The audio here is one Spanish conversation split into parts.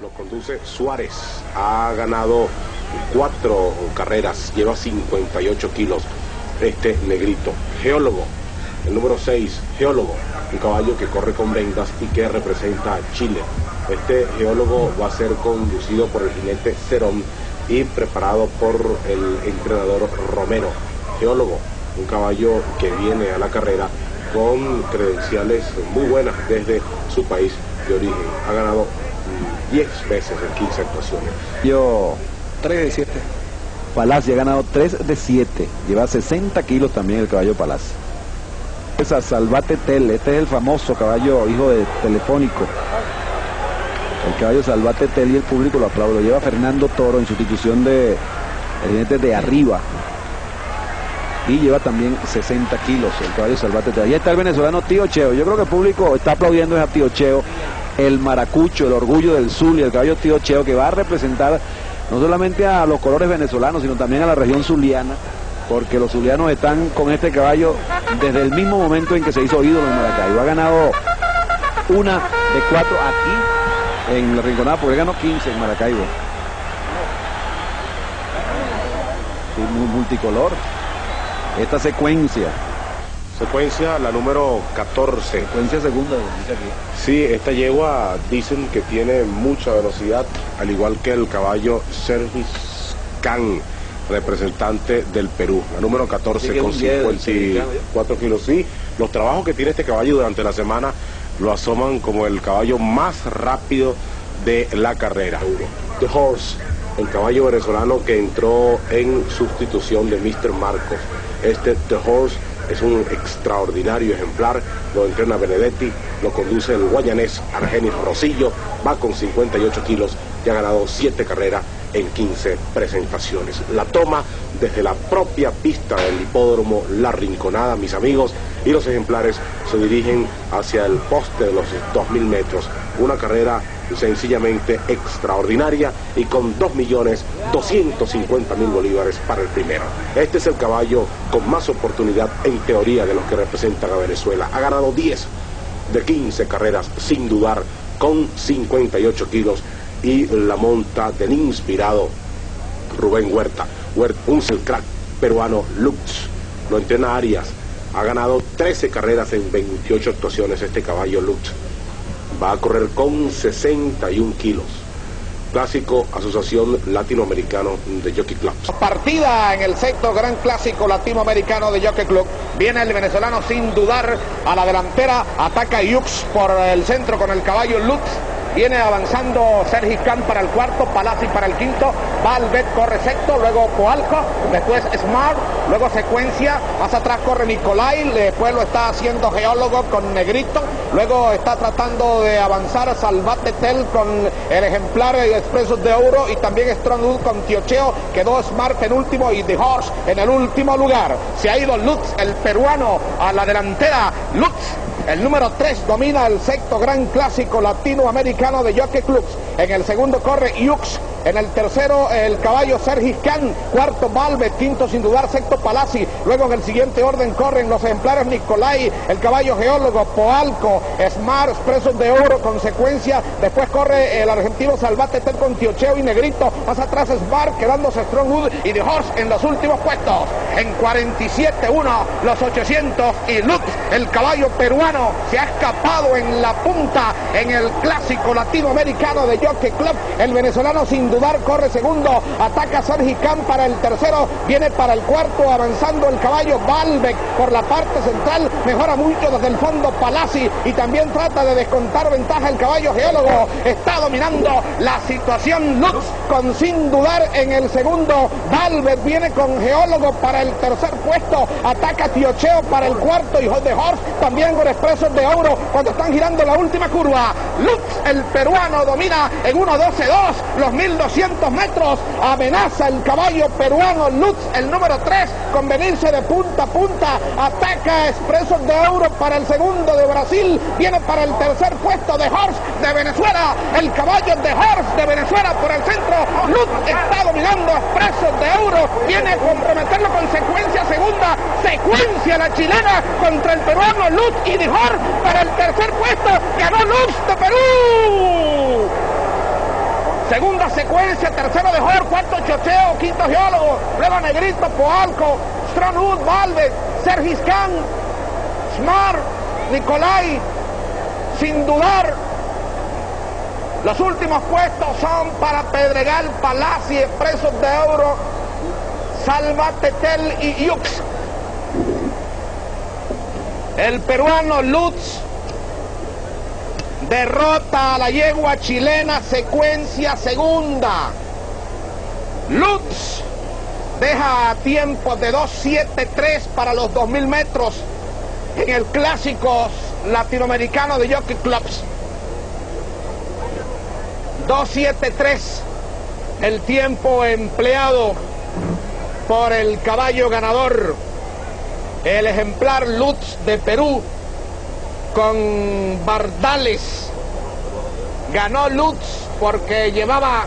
lo conduce Suárez. Ha ganado 4 carreras, lleva 58 kilos este negrito. Geólogo, el número 6, Geólogo, un caballo que corre con vendas y que representa a Chile. Este Geólogo va a ser conducido por el jinete Cerón y preparado por el entrenador Romero. Geólogo, un caballo que viene a la carrera con credenciales muy buenas desde su país de origen. Ha ganado 10 veces en 15 actuaciones. Yo 3 de 7. Palacio ha ganado 3 de 7. Lleva 60 kilos también el caballo Palacio. Es a Salvate Tel. Este es el famoso caballo hijo de Telefónico. El caballo Salvate Tel, y el público lo aplaude. Lo lleva Fernando Toro en sustitución de el jinete de Arriba. Y lleva también 60 kilos el caballo Salvate Tel. Ahí está el venezolano Tío Cheo. Yo creo que el público está aplaudiendo a Tío Cheo, el maracucho, el orgullo del Zulia, el caballo Tío Cheo, que va a representar no solamente a los colores venezolanos, sino también a la región zuliana, porque los zulianos están con este caballo desde el mismo momento en que se hizo ídolo en Maracaibo. Ha ganado 1 de 4 aquí en la Rinconada, porque ganó 15 en Maracaibo. Sí, muy multicolor. Esta secuencia, la número 14. secuencia segunda, dice aquí. Sí, esta yegua dicen que tiene mucha velocidad, al igual que el caballo Sergis Khan, representante del Perú. La número 14 con 54 kilos. Sí, los trabajos que tiene este caballo durante la semana lo asoman como el caballo más rápido de la carrera. The Horse, el caballo venezolano que entró en sustitución de Mr. Marcos. Este The Horse es un extraordinario ejemplar, lo entrena Benedetti, lo conduce el guayanés Argenis Rosillo, va con 58 kilos y ha ganado 7 carreras en 15 presentaciones. La toma desde la propia pista del hipódromo La Rinconada, mis amigos, y los ejemplares se dirigen hacia el poste de los 2000 metros. Una carrera sencillamente extraordinaria y con 2.250.000 bolívares para el primero. Este es el caballo con más oportunidad en teoría de los que representan a Venezuela. Ha ganado 10 de 15 carreras sin dudar, con 58 kilos, y la monta del inspirado Rubén Huerta. Un crack peruano, Lux, lo entrena Arias. Ha ganado 13 carreras en 28 actuaciones este caballo Lux. Va a correr con 61 kilos. Clásico Asociación Latinoamericano de Jockey Club. Partida en el sexto Gran Clásico Latinoamericano de Jockey Club. Viene el venezolano sin dudar a la delantera. Ataca Yux por el centro con el caballo Lutz. Viene avanzando Sergis Khan para el cuarto, Palazzi para el quinto, Valvet corre sexto, luego Poalco, después Smart, luego secuencia, más atrás corre Nicolai, después lo está haciendo Geólogo con Negrito, luego está tratando de avanzar Salvate Tel con el ejemplar Expresos de Oro, y también Strongwood con Tiocheo, quedó Smart en último y The Horse en el último lugar. Se ha ido Lutz, el peruano, a la delantera. Lutz, el número 3, domina el sexto Gran Clásico Latinoamericano de Jockey Clubs. En el segundo corre Yux. En el tercero el caballo Sergis Khan, cuarto Valvet, quinto sin dudar, sexto Palazzi. Luego en el siguiente orden corren los ejemplares Nicolai, el caballo Geólogo, Poalco, Smart, Expresos de Oro, consecuencia. Después corre el argentino Salvate Tel con Tiocheo y Negrito. Más atrás Smart, quedándose Strongwood y The Horse en los últimos puestos. En 47-1 los 800, y Lutz, el caballo peruano, se ha escapado en la punta en el clásico latinoamericano de Jockey Club. El venezolano sin dudar corre segundo, ataca Sergis Khan para el tercero, viene para el cuarto, avanzando el caballo Valbec por la parte central, mejora mucho desde el fondo Palazzi, y también trata de descontar ventaja el caballo Geólogo. Está dominando la situación Lutz con sin dudar en el segundo. Valbec viene con Geólogo para el tercer puesto, ataca Tiocheo para el cuarto, y The Horse también con Expresos de Oro cuando están girando la última curva. Lutz, el peruano, domina en 1.12.2 los 1.200 metros, amenaza el caballo peruano Lutz, el número 3, con venirse de punta a punta, ataca Expresos de Oro para el segundo de Brasil, viene para el tercer puesto The Horse de Venezuela, el caballo The Horse de Venezuela por el centro. Lutz está dominando Expresos de Oro, viene a comprometerlo con secuencia segunda, secuencia la chilena contra el peruano Lutz, y The Horse para el tercer puesto. Ganó Lutz de Perú. Segunda secuencia, tercero de Hor, cuarto Chocheo, quinto Geólogo, luego Negrito, Poalco, Stronwood, Valve, Sergis Khan, Smart, Nicolai, sin dudar. Los últimos puestos son para Pedregal, Palazzi, Expresos de Euro, Salvate Tel y Yux. El peruano Lutz derrota a la yegua chilena, secuencia segunda. Lutz deja tiempos de 2.73 para los 2.000 metros en el clásico latinoamericano de Jockey Clubs. 2.73 el tiempo empleado por el caballo ganador, el ejemplar Lutz de Perú con Bardales. Ganó Lutz porque llevaba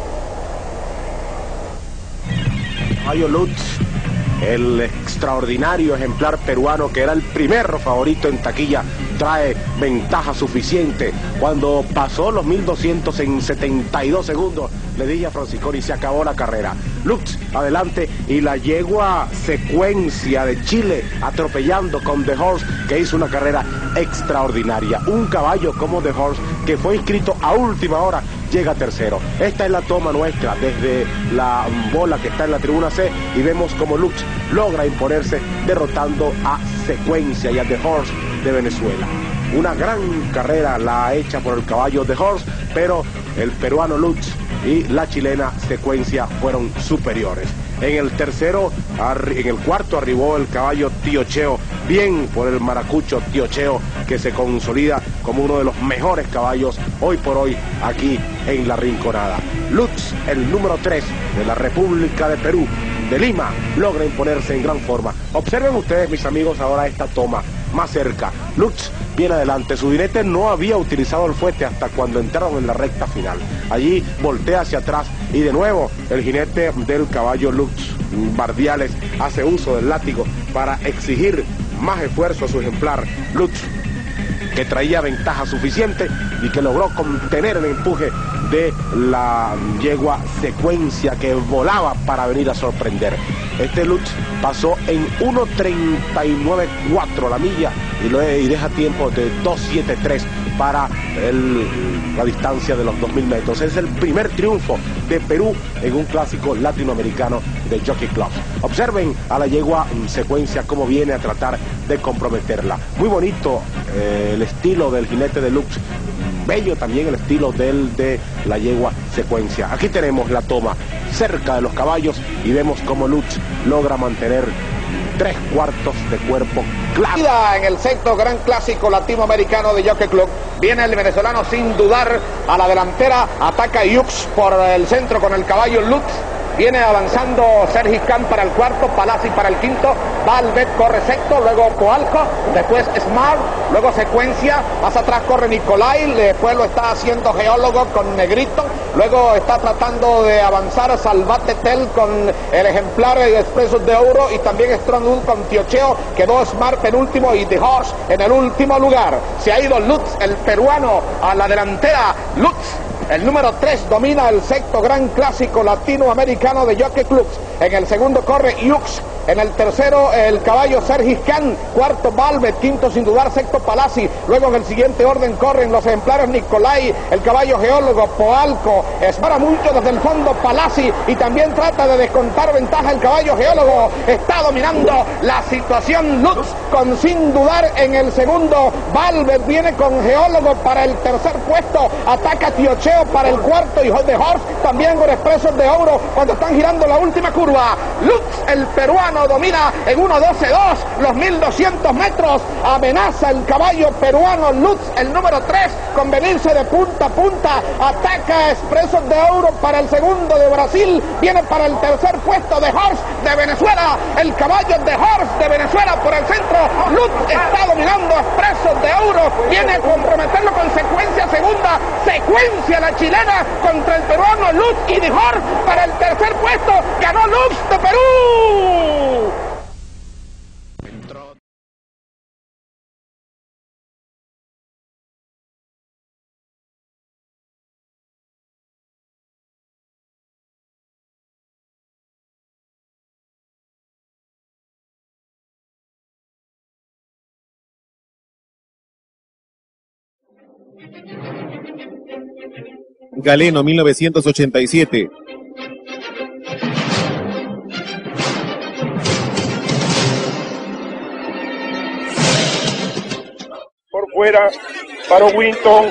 caballo Lutz, el extraordinario ejemplar peruano que era el primer favorito en taquilla, trae ventaja suficiente. Cuando pasó los 1200 en 72 segundos, le dije a Francisconi, se acabó la carrera. Lutz adelante y la yegua secuencia de Chile atropellando con The Horse, que hizo una carrera extraordinaria. Un caballo como The Horse, que fue inscrito a última hora, llega tercero. Esta es la toma nuestra desde la bola que está en la tribuna C y vemos como Lutz logra imponerse derrotando a Secuencia y a The Horse de Venezuela. Una gran carrera la hecha por el caballo The Horse, pero el peruano Lutz y la chilena Secuencia fueron superiores. En el cuarto arribó el caballo Tiocheo, bien por el maracucho Tiocheo, que se consolida como uno de los mejores caballos hoy por hoy aquí en La Rinconada. Lutz, el número 3 de la República de Perú, de Lima, logra imponerse en gran forma. Observen ustedes, mis amigos, ahora esta toma más cerca. Lutz viene adelante, su jinete no había utilizado el fuete hasta cuando entraron en la recta final. Allí voltea hacia atrás y de nuevo el jinete del caballo Lutz, Bardiales, hace uso del látigo para exigir más esfuerzo a su ejemplar Lutz, que traía ventaja suficiente y que logró contener el empuje de la yegua Secuencia, que volaba para venir a sorprender. Este Lutz pasó en 1.39.4 la milla y deja tiempo de 2.73 para la distancia de los 2.000 metros. Es el primer triunfo de Perú en un clásico latinoamericano de Jockey Club. Observen a la yegua Secuencia cómo viene a tratar de comprometerla. Muy bonito el estilo del jinete de Lutz, bello también el estilo de la yegua Secuencia. Aquí tenemos la toma cerca de los caballos y vemos cómo Lutz logra mantener 3/4 de cuerpo claro. En el sexto gran clásico latinoamericano de Jockey Club viene el venezolano sin dudar a la delantera, ataca Yux por el centro con el caballo Lutz. Viene avanzando Sergis Khan para el cuarto, Palazzi para el quinto, Valvet corre sexto, luego Coalco, después Smart, luego Secuencia, más atrás corre Nicolai, después lo está haciendo Geólogo con Negrito, luego está tratando de avanzar Salvate Tel con el ejemplar Expresos de Euro y también Strongwood con Tiocheo, quedó Smart penúltimo y The Horse en el último lugar. Se ha ido Lutz, el peruano, a la delantera. Lutz, el número 3, domina el sexto gran clásico latinoamericano de Jockey Clubs. En el segundo corre Yux. En el tercero el caballo Sergis Khan, cuarto Valvet, quinto sin dudar, sexto Palazzi. Luego en el siguiente orden corren los ejemplares Nicolai, el caballo Geólogo, Poalco. Espara mucho desde el fondo Palazzi y también trata de descontar ventaja el caballo Geólogo. Está dominando la situación Lutz con sin dudar en el segundo. Valvet viene con Geólogo para el tercer puesto. Ataca Tiocheo para el cuarto y The Horse también con Expresos de Oro cuando están girando la última curva. Lutz, el peruano, domina en 1.12.2 los 1.200 metros. Amenaza el caballo peruano Lutz, el número 3, con venirse de punta a punta. Ataca Expresos de Oro para el segundo de Brasil. Viene para el tercer puesto The Horse de Venezuela. El caballo The Horse de Venezuela por el centro. Lutz está dominando Expresos de Oro. Viene a comprometerlo con Secuencia segunda. Secuencia la chilena contra el peruano Lutz y The Horse para el tercer puesto. Ganó Lutz de Perú. Galeno, 1987. Por fuera, para Winton.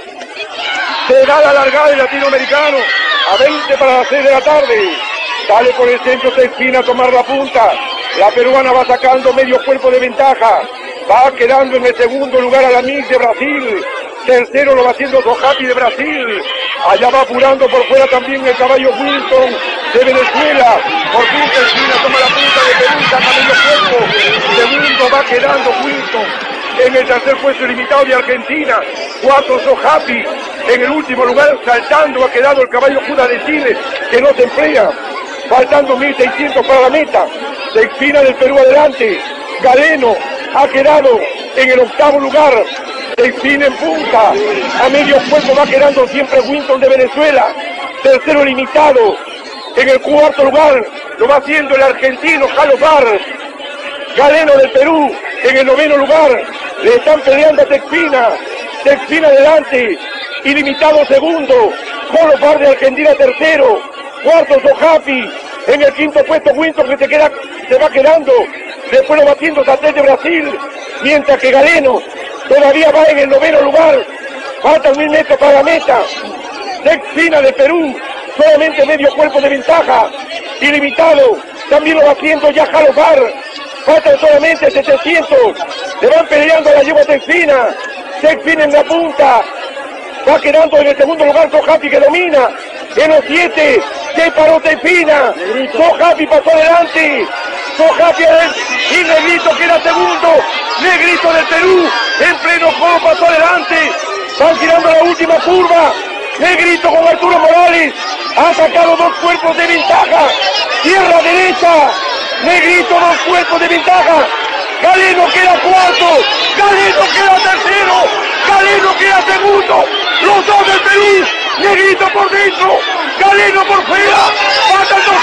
Se da la largada del latinoamericano. A 20 para las 6 de la tarde. Sale por el centro, se esquina a tomar la punta. La peruana va sacando medio cuerpo de ventaja. Va quedando en el segundo lugar a la Miss de Brasil. Tercero lo va haciendo Sohapi de Brasil. Allá va apurando por fuera también el caballo Wilson de Venezuela. Por fin se esquina, toma la punta de Perú, saca medio cuerpo. Segundo va quedando Wilson. En el tercer puesto limitado de Argentina. 4 Sohapi. En el último lugar, saltando, ha quedado el caballo Judas de Chile, que no se emplea. Faltando 1600 para la meta. Se expina del Perú adelante. Galeno ha quedado en el octavo lugar. Se expina en punta. A medio cuerpo va quedando siempre Winton de Venezuela. Tercero limitado. En el cuarto lugar lo va haciendo el argentino Jalopar. Galeno del Perú en el noveno lugar. Le están peleando a Texpina. Texpina adelante. Ilimitado segundo. Jalopar de Argentina tercero. Cuarto Sohapi. En el quinto puesto Winton que se va quedando. Después lo va haciendo Saté de Brasil. Mientras que Galeno todavía va en el noveno lugar. Faltan 1000 metros para la meta. Texpina de Perú. Solamente medio cuerpo de ventaja. Ilimitado. También lo va haciendo ya Jalopar. Faltan solamente 700. Le van peleando a la yegua Texpina. Texpina en la punta. Va quedando en el segundo lugar Sohapi que domina. En los 7 se paró Texpina. Sohapi pasó adelante. Sohapi y Negrito queda segundo. Negrito de Perú en pleno juego pasó adelante. Van tirando la última curva. Negrito con Arturo Morales. Ha sacado 2 cuerpos de ventaja. Tierra derecha. Negrito 2 cuerpos de ventaja. Galeno queda cuarto. Galeno queda tercero. Galeno queda segundo. Los dos del Perú. Negrito por dentro. Galeno por fuera. Faltan 200.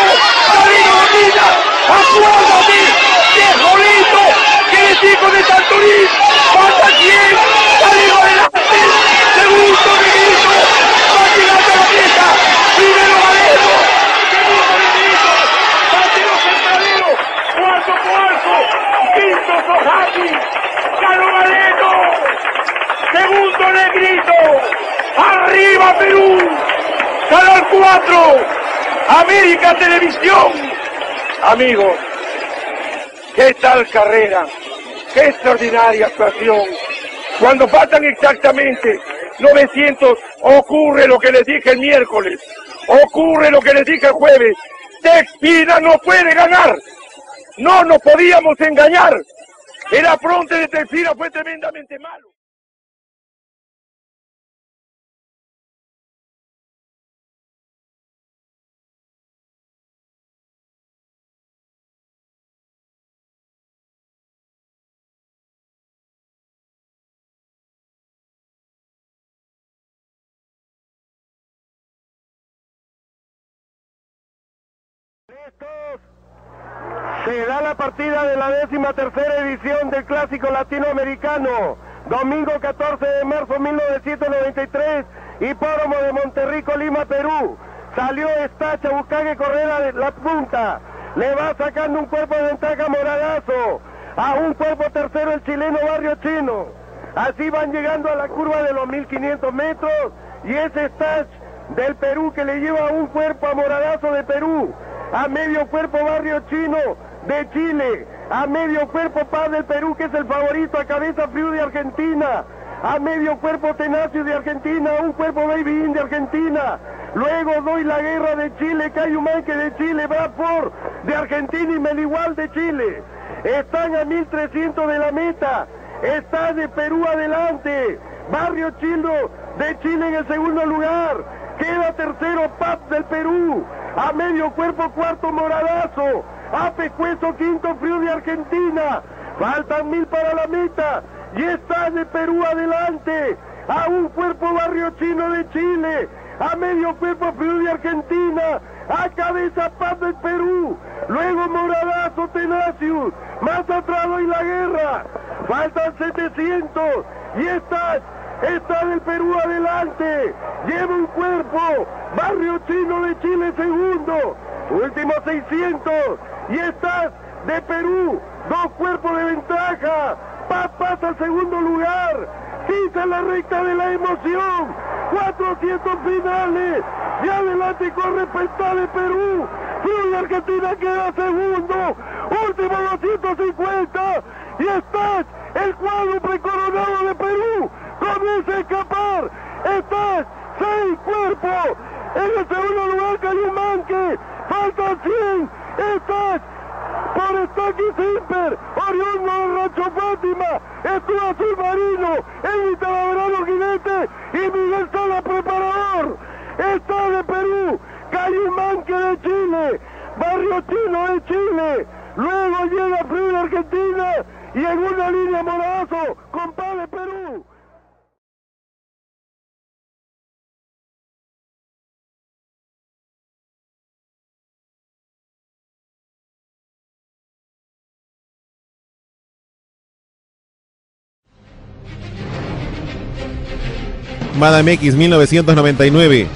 Galeno domina. Acuérdate. Viejolito. Que el chico de Santorí. Falta 100. Galeno adelante. Segundo Negrito. Va llegando a la meta. Primero Galeno. Segundo Negrito. Tercero Centradero. Cuarto. Quinto Sohapi. Ganó Galeno. Segundo Negrito. ¡Arriba Perú! Canal 4, América Televisión. Amigos, ¿qué tal carrera? ¡Qué extraordinaria actuación! Cuando faltan exactamente 900, ocurre lo que les dije el miércoles, ocurre lo que les dije el jueves. Texpina no puede ganar, no nos podíamos engañar. El afronte de Texpina fue tremendamente malo. Se da la partida de la 13ª edición del Clásico Latinoamericano, domingo 14 de marzo 1993, Hipódromo de Monterrico, Lima, Perú. Salió Estacha Bucaque Correa de la punta, le va sacando un cuerpo de ventaja Moradazo, a un cuerpo tercero el chileno Barrio Chino. Así van llegando a la curva de los 1500 metros y es Stach del Perú que le lleva un cuerpo a Moradazo de Perú. A medio cuerpo Barrio Chino de Chile, a medio cuerpo Paz del Perú que es el favorito, a cabeza Friu de Argentina, a medio cuerpo Tenacio de Argentina, un cuerpo Baby In de Argentina, luego Doy la Guerra de Chile, Cayumanque de Chile, Bradford de Argentina y Meligual de Chile. Están a 1300 de la meta, está de Perú adelante, Barrio Chino de Chile en el segundo lugar, queda tercero Paz del Perú, a medio cuerpo cuarto Moradazo, a Pecueso quinto Friu de Argentina, faltan 1000 para la meta, y está de Perú adelante, a un cuerpo Barrio Chino de Chile, a medio cuerpo Friu de Argentina, a cabeza Paz del Perú, luego Moradazo Tenacius, más atrás Doy la Guerra, faltan 700, y está Está del Perú adelante. Lleva un cuerpo. Barrio Chino de Chile segundo. Último 600. Y estás de Perú. 2 cuerpos de ventaja. Pasa al segundo lugar. Pisa la recta de la emoción. 400 finales. Y adelante corre Pestá de Perú. Y Argentina queda segundo. Último 250. Y estás el cuádruple coronado de Perú. Comienza a escapar. Estás 6 cuerpos. En el segundo lugar Caliumanque. Faltan 100. Estás por Estaqui Simper, oriundo de Rancho Fátima, estuvo Azul Marino, Evita Labrado Guinete y Miguel Sala preparador. Está de Perú, Caliumanque de Chile, Barrio Chino de Chile, luego llega Florida Argentina y en una línea Morazo, compadre Perú. Madame X 1999.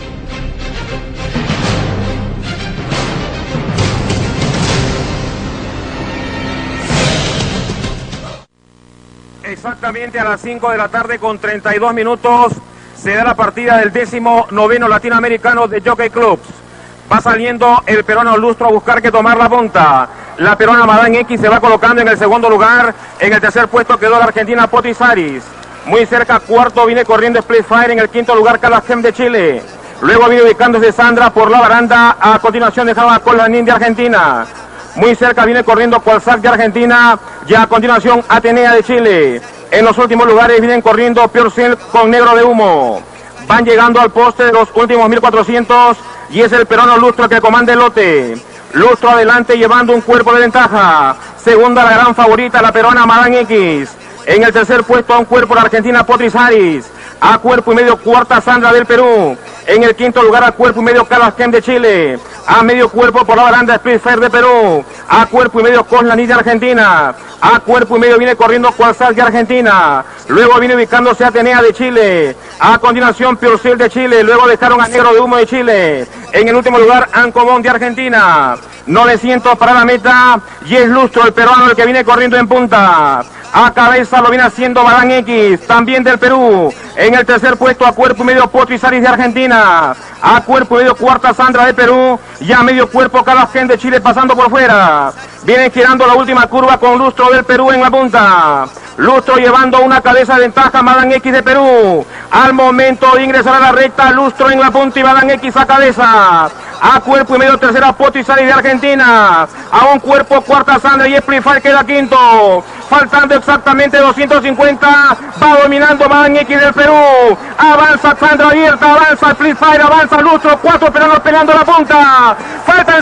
Exactamente a las 5 de la tarde con 32 minutos se da la partida del 19º latinoamericano de Jockey Clubs. Va saliendo el peruano Lustro a buscar que tomar la punta. La peruana Madame X se va colocando en el segundo lugar. En el tercer puesto quedó la argentina Potisaris. Muy cerca, cuarto, viene corriendo Split Fire. En el quinto lugar, Calasquem de Chile. Luego viene ubicándose Sandra por la baranda. A continuación dejaba con la de Argentina. Muy cerca viene corriendo Cualzac de Argentina. Y a continuación Atenea de Chile. En los últimos lugares vienen corriendo Pure Silk con Negro de Humo. Van llegando al poste de los últimos 1400. Y es el peruano Lustro que comanda el lote. Lustro adelante llevando un cuerpo de ventaja. Segunda la gran favorita, la peruana Madame X. En el tercer puesto a un cuerpo la argentina Potisaris. A cuerpo y medio cuarta Sandra del Perú. En el quinto lugar a cuerpo y medio Calasquem de Chile. A medio cuerpo por la baranda Spitfire de Perú. A cuerpo y medio Coslani de Argentina. A cuerpo y medio viene corriendo Cualzac de Argentina. Luego viene ubicándose Atenea de Chile. A continuación Purcell de Chile. Luego dejaron a Negro de Humo de Chile. En el último lugar Ancomón de Argentina. 900 para la meta. Y es Lustro el peruano el que viene corriendo en punta. A cabeza lo viene haciendo Madame X, también del Perú. En el tercer puesto a cuerpo y medio Potisaris de Argentina. A cuerpo y medio cuarta Sandra de Perú. Y a medio cuerpo Calasquem de Chile pasando por fuera. Vienen girando la última curva con Lustro del Perú en la punta. Lustro llevando una cabeza de ventaja Madame X de Perú. Al momento de ingresar a la recta, Lustro en la punta y Madame X a cabeza. A cuerpo y medio tercera Potisaris de Argentina. A un cuerpo cuarta Sandra y Splitfire queda quinto. Faltando exactamente 250. Va dominando Madame X del Perú. Avanza Sandra abierta, avanza Splitfire, avanza Lustro. 4 peruanos peleando la punta. Faltan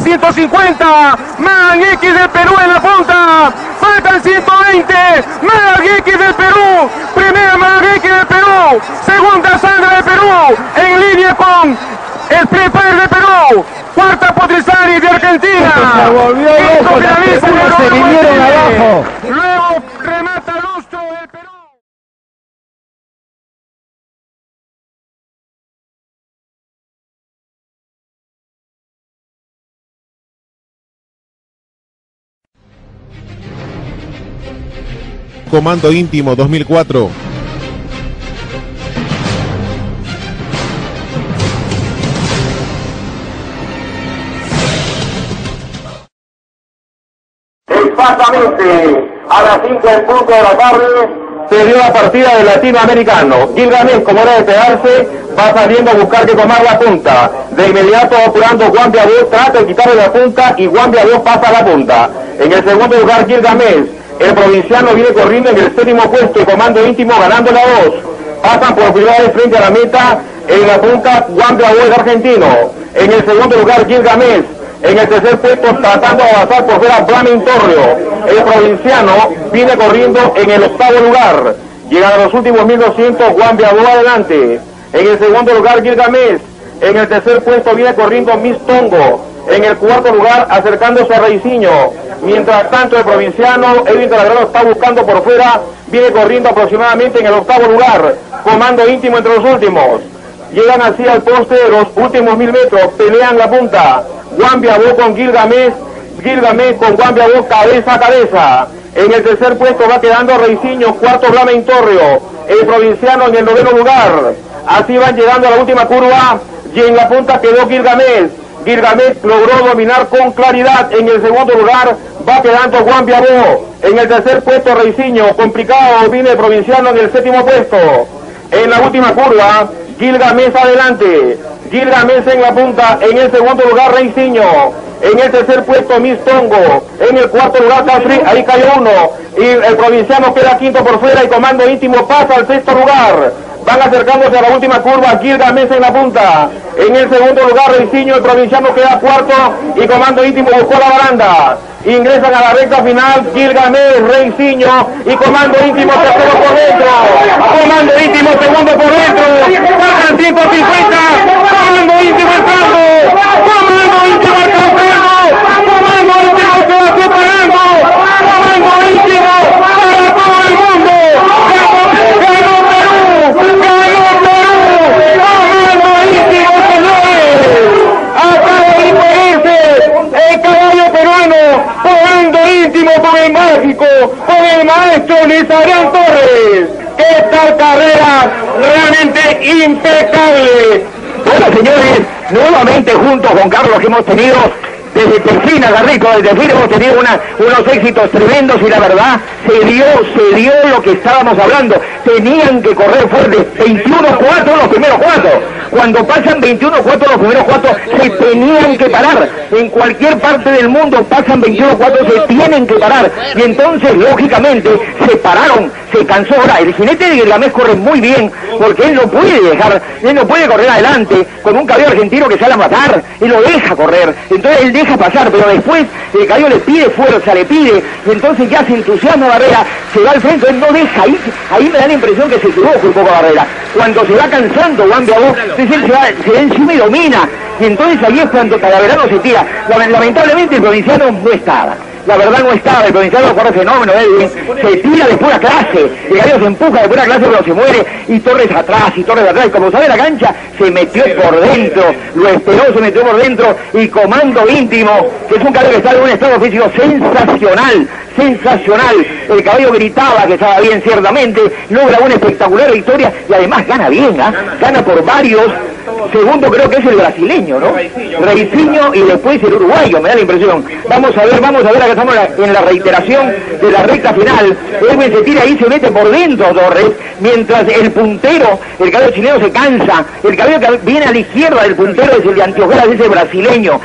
150. Madame X del Perú en la punta. Faltan 120. Madame X del Perú. Primera Madame X del Perú. Segunda Sandra de Perú. En línea con el Splitfire de Perú. Cuarta Potisaris de Argentina. Se volvió loco, se vinieron abajo. Luego remata Lustro del Perú. Comando íntimo 2004. Exactamente a las 5 en punto de la tarde se dio la partida del latinoamericano. Gilgamesh, como era de esperarse, va saliendo a buscar que tomar la punta. De inmediato apurando Juan Biabó, trata de quitarle la punta y Juan Biabó pasa a la punta. En el segundo lugar Gilgamesh, el provinciano viene corriendo en el séptimo puesto, el comando íntimo ganando la 2. Pasan por primera vez frente a la meta, en la punta Juan Biabó es argentino. En el segundo lugar Gilgamesh. En el tercer puesto tratando de avanzar por fuera Flamin Torrio. El provinciano viene corriendo en el octavo lugar. Llegan a los últimos 1200 Juan Biabó adelante. En el segundo lugar Gilgamesh. En el tercer puesto viene corriendo Miss Tongo. En el cuarto lugar acercándose a Reiciño. Mientras tanto el provinciano Edwin Talagrano está buscando por fuera. Viene corriendo aproximadamente en el octavo lugar. comando íntimo entre los últimos. Llegan así al poste de los últimos 1000 metros, pelean la punta. Guambiabó con Gilgamesh con Guambiabó cabeza a cabeza. En el tercer puesto va quedando Reiciño, cuarto Blamen Torrio, el provinciano en el noveno lugar. Así van llegando a la última curva y en la punta quedó Gilgamesh. Gilgamesh logró dominar con claridad. En el segundo lugar va quedando Guambiabó. En el tercer puesto Reiciño, complicado, viene el provinciano en el séptimo puesto. En la última curva, Gilgamesh adelante. Gilgamesh en la punta, en el segundo lugar Reiciño. En el tercer puesto Mistongo, en el cuarto lugar Castri, ahí cayó uno, y el provinciano queda quinto por fuera y comando íntimo pasa al sexto lugar. Van acercándose a la última curva, Gilgamesh en la punta, en el segundo lugar Reiciño, el provinciano queda cuarto y comando íntimo buscó la baranda. Ingresan a la recta final, Gilgamesh, Reiciño y comando íntimo tercero por dentro, comando íntimo segundo por dentro, pasan 150, comando íntimo entrando, comando íntimo alcanzando, comando íntimo se va separando, comando íntimo para todo el mundo, ganó Perú, comando íntimo señores, acaba de imponerse el caballo peruano, comando íntimo con el mágico, con el maestro Luis Adrián Torres. Esta carrera realmente impecable. Bueno, señores, nuevamente juntos con Carlos que hemos tenido desde Delfina, Garrico, desde Delfina hemos tenido unos éxitos tremendos y la verdad se dio lo que estábamos hablando. Tenían que correr fuerte, 21-4 los primeros 4. Cuando pasan 21-4 los primeros 4 se tenían que parar. En cualquier parte del mundo pasan 21-4, se tienen que parar. Y entonces, lógicamente, se pararon, se cansó. Ahora, el jinete de Gilgamesh corre muy bien, porque él no puede correr adelante con un caballo argentino que sale a matar, y lo deja correr. Entonces él deja pasar, pero después el caballo le pide fuerza, y entonces ya se entusiasma Barrera, se va al frente, él no deja, ahí me da la impresión que se equivoca un poco Barrera. Cuando se va cansando Guambiabó, se da encima y domina, y entonces ahí es cuando Talaverano se tira. Lamentablemente el provinciano no estaba. La verdad no estaba, el provinciano corre fenómeno, Edwin, se tira de pura clase, el gallo se empuja de pura clase pero se muere, y Torres atrás, y como sabe la cancha, se metió por dentro, lo esperó, se metió por dentro, y comando íntimo, que es un caballo que está en un estado físico sensacional, el caballo gritaba que estaba bien ciertamente, logra una espectacular victoria, y además gana bien, gana por varios. Segundo creo que es el brasileño, ¿no? Reiciño y después el uruguayo, me da la impresión. Vamos a ver, acá estamos en la reiteración de la recta final. Edwin se tira ahí, se mete por dentro Torres, mientras el puntero, el caballo chileno se cansa. El caballo que viene a la izquierda del puntero es el de Antioqueras, es el brasileño,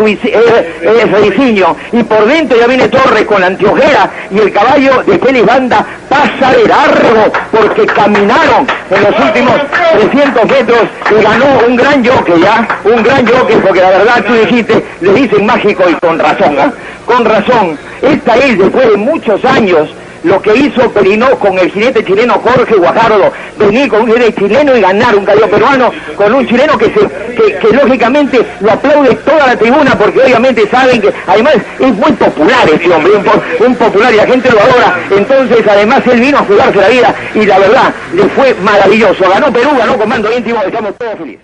es Reiciño. Y por dentro ya viene Torres con la Antiojera, y el caballo de Félix Banda pasa de largo, porque caminaron en los últimos 300 metros y ganó un gran jockey, porque la verdad tú dijiste, le dicen mágico y con razón, esta es después de muchos años lo que hizo Perinó con el jinete chileno Jorge Guajardo, venir con un jinete chileno y ganar un caballo peruano con un chileno que lógicamente lo aplaude toda la tribuna, porque obviamente saben que además es muy popular este hombre, un popular, y la gente lo adora. Entonces además él vino a jugarse la vida y la verdad le fue maravilloso. Ganó Perú, ganó comando íntimo, estamos todos felices.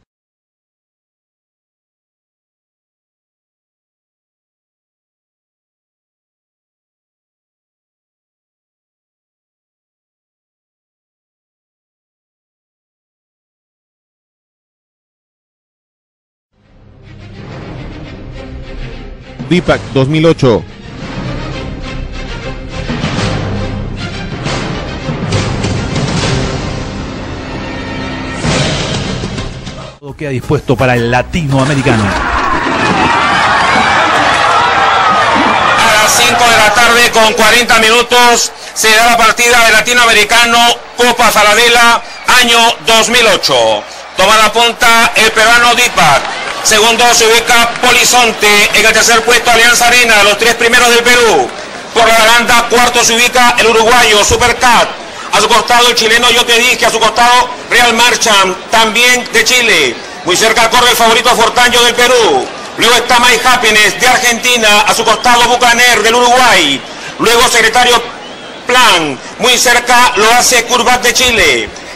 DIPAC 2008. Todo queda dispuesto para el latinoamericano. A las 5 de la tarde con 40 minutos se da la partida del latinoamericano Copa Falabella año 2008. Toma la punta el peruano DIPAC. Segundo se ubica Polizonte, en el tercer puesto Alianza Arena, los tres primeros del Perú. Por la baranda, cuarto se ubica el uruguayo Supercat. A su costado el chileno Yo Te Dije, a su costado Real Marchand, también de Chile. Muy cerca corre el favorito Fortaño del Perú. Luego está My Happiness de Argentina, a su costado Bucaner del Uruguay. Luego Secretario Plan, muy cerca lo hace Curvat de Chile.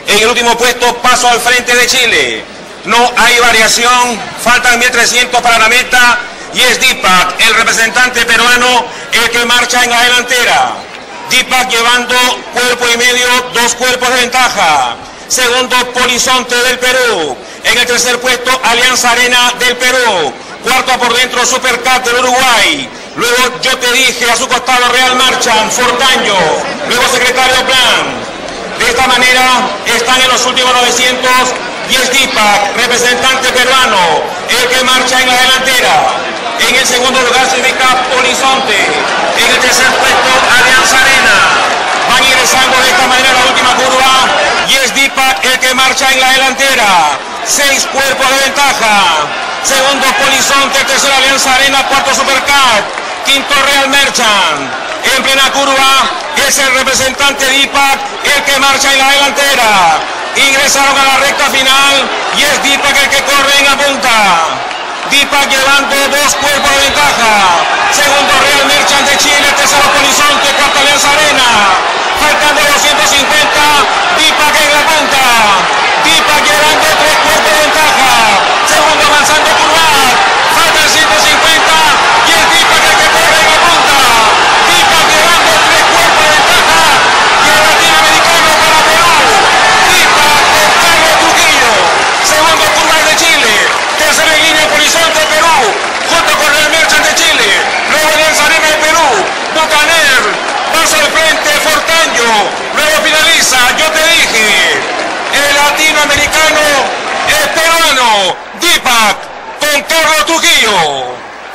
En el último puesto, paso al frente de Chile. No hay variación, faltan 1300 para la meta y es Deepak, el representante peruano, el que marcha en la delantera. Deepak llevando cuerpo y medio, 2 cuerpos de ventaja. Segundo, Polizonte del Perú. En el tercer puesto, Alianza Arena del Perú. Cuarto por dentro, Supercat del Uruguay. Luego, Yo Te Dije, a su costado Real Marchand, Fortaño. Luego Secretario Plan. De esta manera están en los últimos 900 y es Deepak, representante peruano, el que marcha en la delantera. En el segundo lugar se ubica Polizonte. En el tercer puesto Alianza Arena. Van ingresando de esta manera la última curva y es Deepak el que marcha en la delantera. 6 cuerpos de ventaja. Segundo Polizonte, tercero Alianza Arena, cuarto Supercat, quinto Real Marchand. En plena curva es el representante Deepak el que marcha en la delantera. Ingresaron a la recta final y es Deepak el que corre en la punta. Deepak llevando 2 cuerpos de ventaja. Segundo Real Marchand de Chile, tercero Polizonte, cuarto Alianza Arena. Faltando 250, Deepak en la punta. Deepak llevando 3 cuerpos de ventaja. Segundo avanzando curva. Faltan 150 y es Deepak el que corre en la punta. Deepak llevando 3 cuerpos de ventaja. Y el latinoamericano para Perú. Deepak de Carlos Trujillo. Segundo curva de Chile. Tercera en línea Polizonte de Perú. Junto con el Marchand de Chile. Luego Alianza Arena de Perú. Bucaner. Paso al frente Fortaño. Luego finaliza Yo Te Dije. El latinoamericano, el peruano, Deepak con Carlos Trujillo.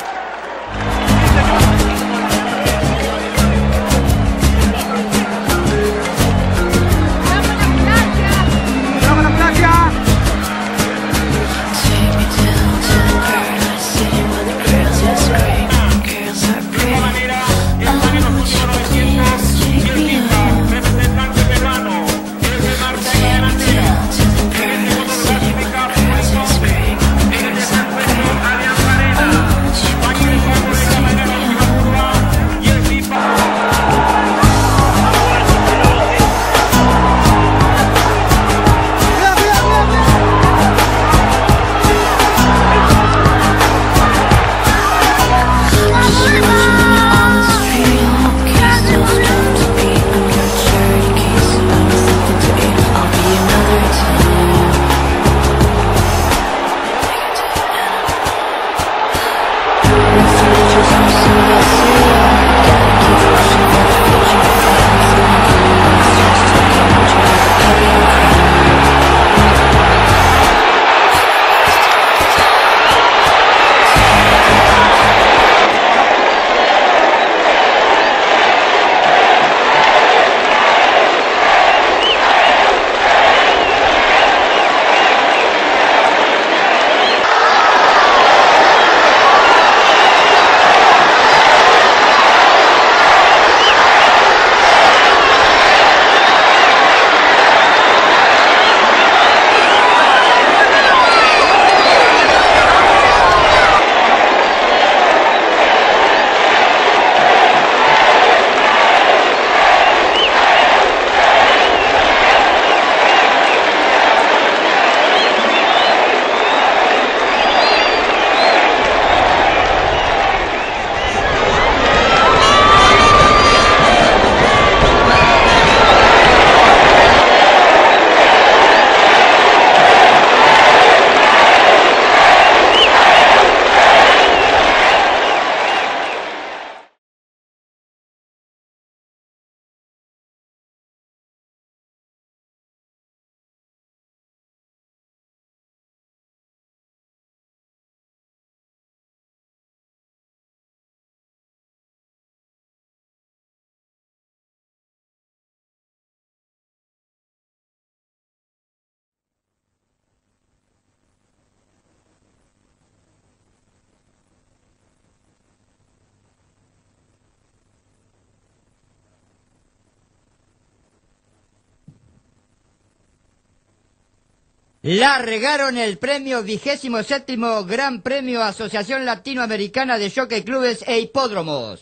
Largaron el premio 27º Gran Premio Asociación Latinoamericana de Jockey Clubes e Hipódromos.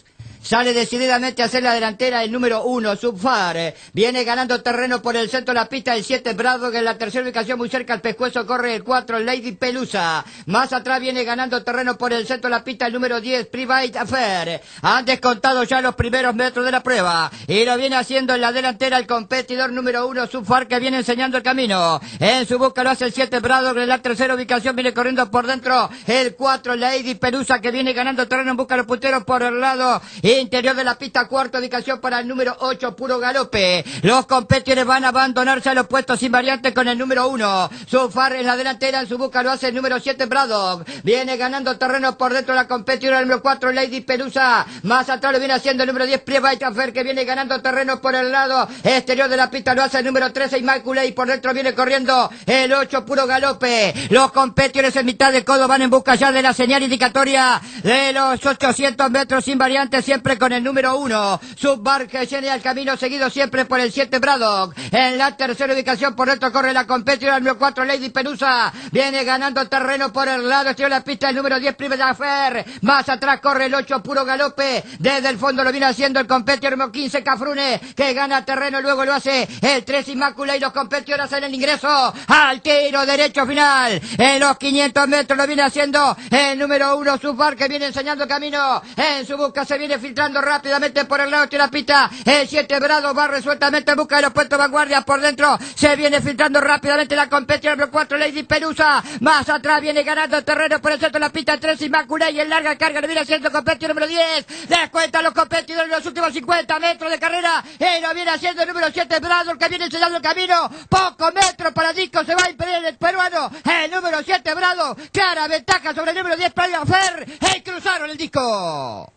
Sale decididamente a hacer la delantera el número 1, Subfar. Viene ganando terreno por el centro de la pista el 7, Braddock. En la tercera ubicación muy cerca al pescuezo corre el 4, Lady Pelusa. Más atrás viene ganando terreno por el centro de la pista el número 10, Private Affair. Han descontado ya los primeros metros de la prueba. Y lo viene haciendo en la delantera el competidor número 1, Subfar, que viene enseñando el camino. En su busca lo hace el 7, Braddock. En la tercera ubicación viene corriendo por dentro el 4, Lady Pelusa, que viene ganando terreno en busca de los punteros por el lado interior de la pista. Cuarta ubicación para el número 8, Puro Galope. Los competidores van a abandonarse a los puestos invariantes con el número 1. Subfar en la delantera, en su busca lo hace el número 7, Braddock. Viene ganando terreno por dentro de la competidora el número 4, Lady Pelusa. Más atrás lo viene haciendo el número 10, Private Affair, que viene ganando terreno por el lado exterior de la pista. Lo hace el número 13, Immaculate. Y por dentro viene corriendo el 8, Puro Galope. Los competidores en mitad de codo van en busca ya de la señal indicatoria de los 800 metros invariantes, siempre con el número 1. Subfar, que llena el camino seguido siempre por el 7, Braddock. En la tercera ubicación por dentro corre la competidora el número 4, Lady Pelusa. Viene ganando terreno por el lado exterior de la pista el número 10, Private Affair. Más atrás corre el 8, Puro Galope. Desde el fondo lo viene haciendo el competidor número 15, Cafrune, que gana terreno. Luego lo hace el 3, Immaculate. Y los competidores hacen el ingreso al tiro derecho final. En los 500 metros lo viene haciendo el número 1, Subfar, que viene enseñando el camino. En su busca se viene filtrando rápidamente por el lado de la pista el 7, Braddock. Va resueltamente en busca de los puestos vanguardia. Por dentro se viene filtrando rápidamente la competición número 4, Lady Pelusa. Más atrás viene ganando terreno por el centro de la pista el 3, Immaculate. Y en larga carga lo viene haciendo el competidor número 10. Descuenta los competidores en los últimos 50 metros de carrera. Y lo viene haciendo el número 7, Braddock, que viene enseñando el camino. Pocos metros para disco, se va a impedir el peruano. El número 7, Braddock. Clara ventaja sobre el número 10, Private Affair. Y cruzaron el disco.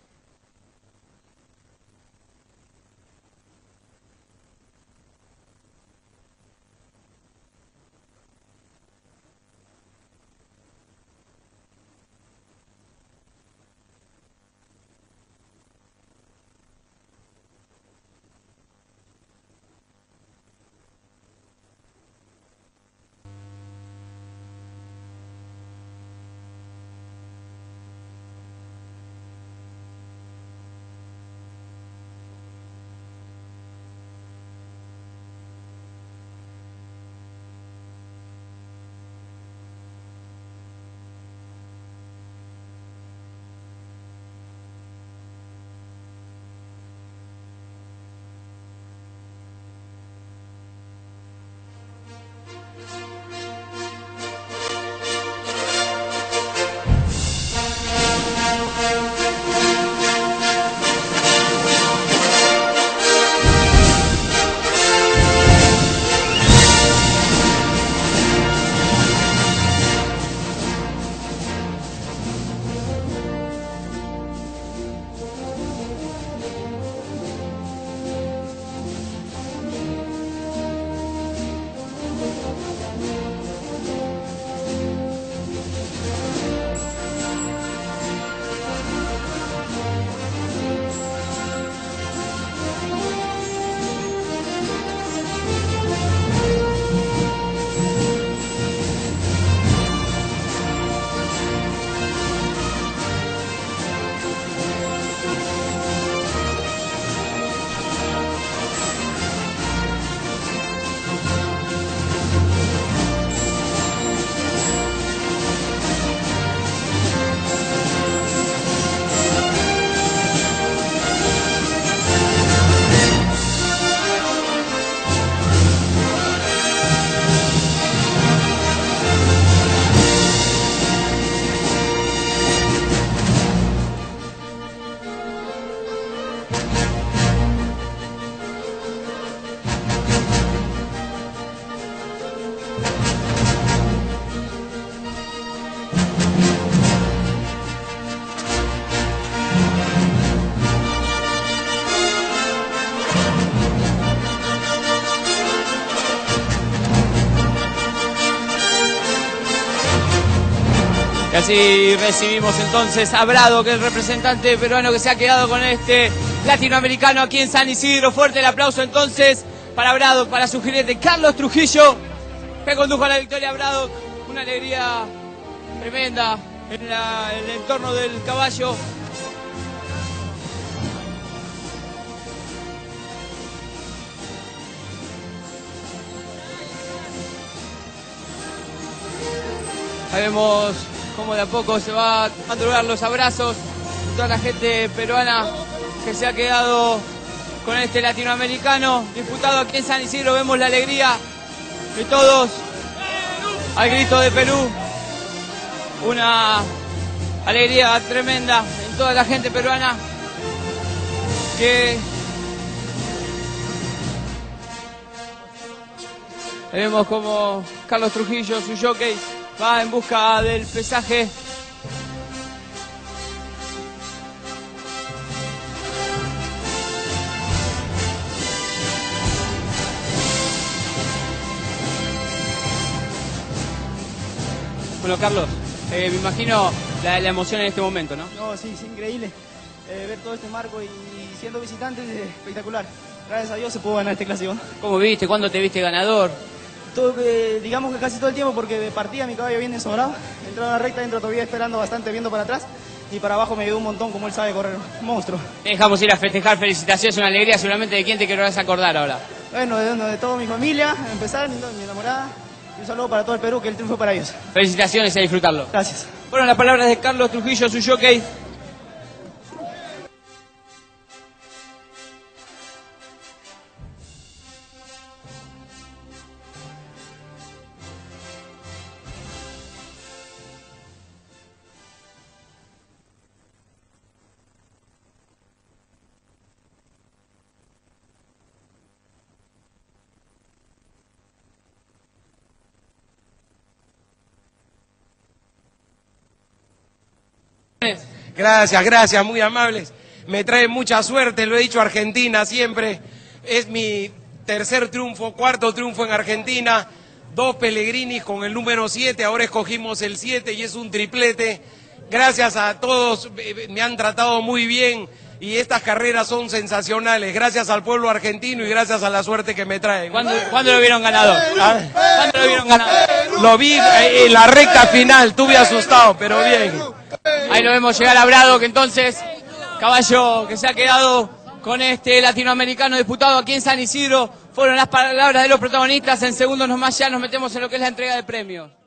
Y así recibimos entonces a Braddock, que es el representante peruano que se ha quedado con este latinoamericano aquí en San Isidro. Fuerte el aplauso entonces para Braddock, para su jinete Carlos Trujillo, que condujo a la victoria. Braddock, una alegría tremenda en el entorno del caballo. Ahí vemos cómo de a poco se va a madrugar los abrazos de toda la gente peruana que se ha quedado con este latinoamericano disputado aquí en San Isidro. Vemos la alegría de todos al grito de Perú. Una alegría tremenda en toda la gente peruana que vemos como Carlos Trujillo, su jockey, va en busca del pesaje. Bueno, Carlos, me imagino la emoción en este momento, ¿no? No, sí, es increíble. Ver todo este marco y siendo visitante es espectacular. Gracias a Dios se pudo ganar este clásico. ¿Cómo viste? ¿Cuándo te viste ganador? Digamos que casi todo el tiempo, porque de partida mi caballo viene sobrado. Entró a la recta, dentro todavía esperando bastante, viendo para atrás. Y para abajo me ayudó un montón, como él sabe correr. Un monstruo. Te dejamos ir a festejar. Felicitaciones, una alegría. Seguramente de quién te querrás acordar ahora. Bueno, de toda mi familia, empezar, mi enamorada. Y un saludo para todo el Perú, que el triunfo para ellos. Felicitaciones y a disfrutarlo. Gracias. Fueron las palabras de Carlos Trujillo, su jockey. Gracias, muy amables. Me trae mucha suerte, lo he dicho, Argentina siempre. Es mi tercer triunfo, cuarto triunfo en Argentina. 2 Pellegrinis con el número 7, ahora escogimos el 7 y es un triplete. Gracias a todos, me han tratado muy bien y estas carreras son sensacionales. Gracias al pueblo argentino y gracias a la suerte que me traen. ¿Cuándo lo vieron ganador? ¿Ah? ¿Cuándo lo vieron ganador? Lo vi en la recta final, estuve asustado, pero bien. Ahí lo vemos llegar a Brado, que entonces, caballo que se ha quedado con este latinoamericano disputado aquí en San Isidro. Fueron las palabras de los protagonistas. En segundos nomás ya nos metemos en lo que es la entrega de premios.